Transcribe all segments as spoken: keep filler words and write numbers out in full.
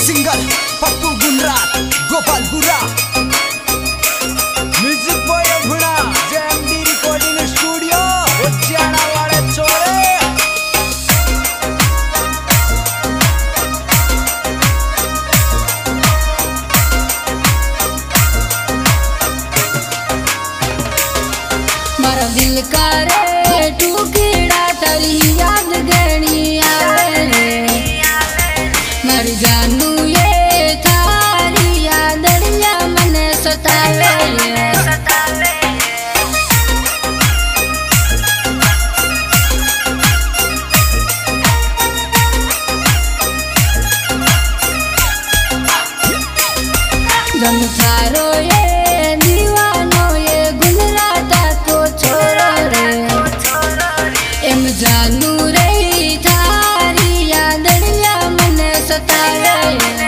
Singer Pappu गुनरात गोपाल बुरा music boy भुना जेएमडी रिकॉर्डिंग स्टूडियो उज्जैना वाले चोरे। मारा दिल का रे टुकड़ा तेरी याद गणी आवे रे मर जानू ये थारी यादड़िया मने सतावे रे। जन थारो ये दीवानो ये गुजराता को छोरो रे एम जानू रे थारी यादड़िया मने सतावे रे।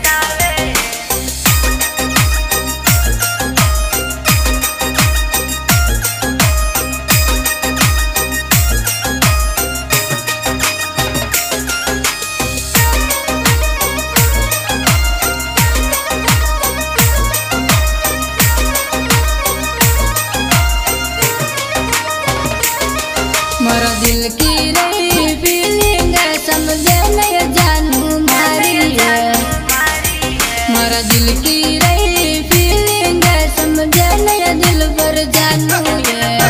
मारा दिल की रही फीलिंग समझे नहीं जानू मारी है मारा दिल की रही फीलिंग समझे नहीं दिल पर जानू है।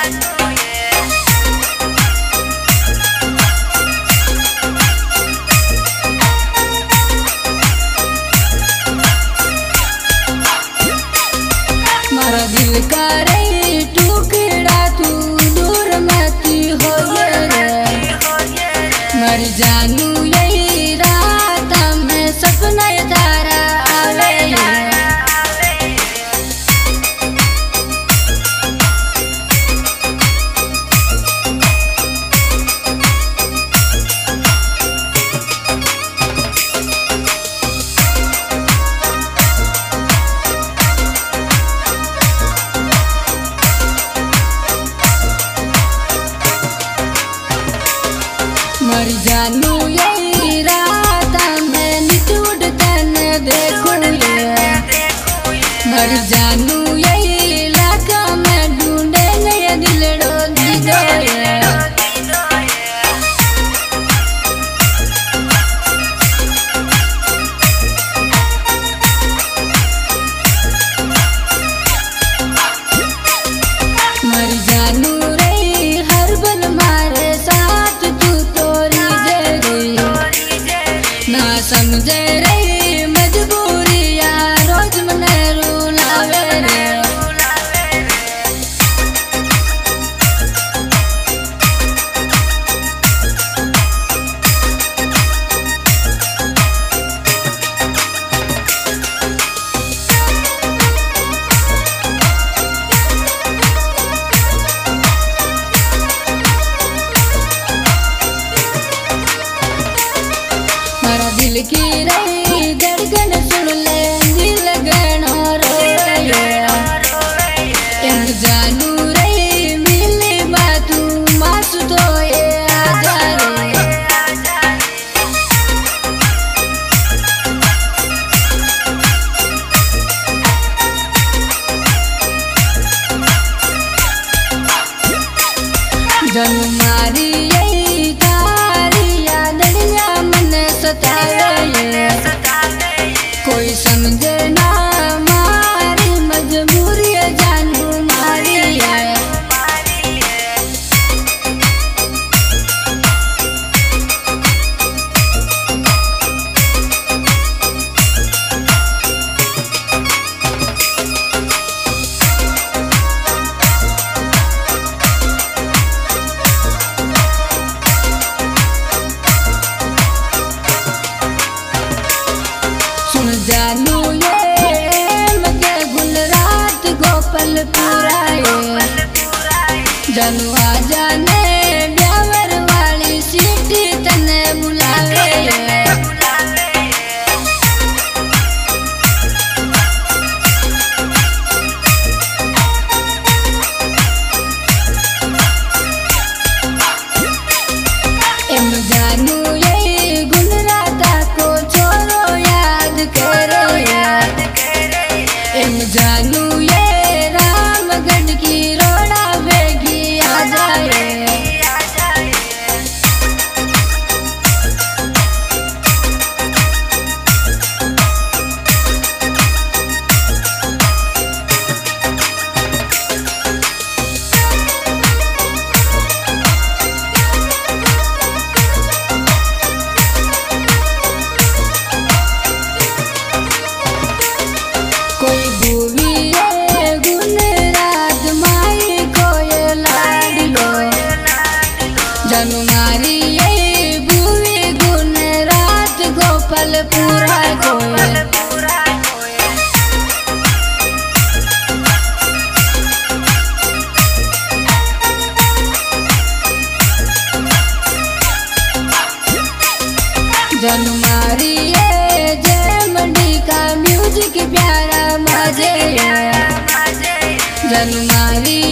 मारा दिल का रही टुकड़ा तू दूर मती हो रे मर जानू यही रात में सपना तारा आवे रे। मर जानू यही रात में निटूट तन देखूं ये मर जानू यही लाका में ढूंढे नया दिलड़ो दीदो ये। मर जानू रे हर बल मारे साथ तू तोरी दे रे ना समझे रे मजबूरिया रोज मने रुलावे रे। मारा दिल की रही धड़कन सुन ले दिल गणो रोए एम जानू रही मिली बातू मासू तो ये आजा रे। जन मारी यही थारी यादड़िया मने सतावे रे कोई समझे ना मारी मजबूरी जानू मारी है। सुन जानू ये मगे गुलरात गोपाल पूरा ये जानू आ जाने ब्यावर वाली सीटी तने बुलावे ये। एम जानू यही गुलराता को छोरो या जनमारी जय मंडी का म्यूजिक प्यारा मजे जनमारी